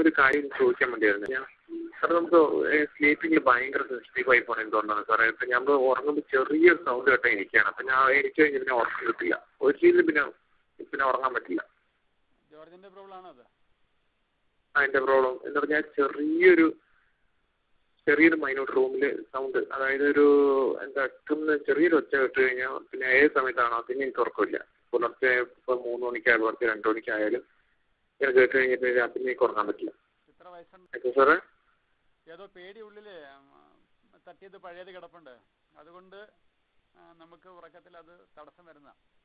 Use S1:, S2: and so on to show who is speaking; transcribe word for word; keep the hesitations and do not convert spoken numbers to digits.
S1: ഒരു കാര്യം ചോദിക്കാൻ വേണ്ടിയായിരുന്നു. ഞാൻ സാറേ നമുക്ക് സ്ലീപ്പിങ്ങിൽ ഭയങ്കര സെൻസിറ്റീവായി പോകണം എന്തുകൊണ്ടാണ് സാറേ? ഇപ്പം നമ്മൾ ഉറങ്ങുമ്പോൾ ചെറിയൊരു സൗണ്ട് കേട്ടാൽ എനിക്കാണ്. അപ്പം ഞാൻ എനിക്ക് കഴിഞ്ഞ് പിന്നെ ഉറക്കം കിട്ടില്ല. ഒരു രീതിയിൽ പിന്നെ പിന്നെ ഉറങ്ങാൻ പറ്റില്ല.
S2: ജോർജിന്റെ പ്രോബ്ലം ആണോ അത്?
S1: അതിൻ്റെ പ്രോബ്ലം എന്ന് പറഞ്ഞാൽ ചെറിയൊരു ചെറിയൊരു മൈന്യൂട്ട് റൂമിൽ സൗണ്ട്, അതായത് ഒരു എന്താ ഇന്ന് ചെറിയൊരു ഒച്ച കേട്ട് കഴിഞ്ഞാൽ പിന്നെ ഏത് സമയത്താണോ പിന്നെ എനിക്ക് ഉറക്കമില്ല. പുലർച്ചെ ഇപ്പോൾ മൂന്ന് മണിക്കായാലും പുലർച്ചെ രണ്ട് മണിക്കായാലും ഇങ്ങനെ കേട്ട് കഴിഞ്ഞിട്ട് രാത്രി എനിക്ക് ഉറങ്ങാൻ പറ്റില്ല.
S2: എത്ര വയസ്സുണ്ട്?
S1: ഓക്കെ സാറേ.
S2: ഏതോ പേടി ഉള്ളില് തട്ടിയത് പഴയത് കിടപ്പുണ്ട്, അതുകൊണ്ട് നമുക്ക് ഉറക്കത്തിൽ അത് തടസ്സം വരുന്ന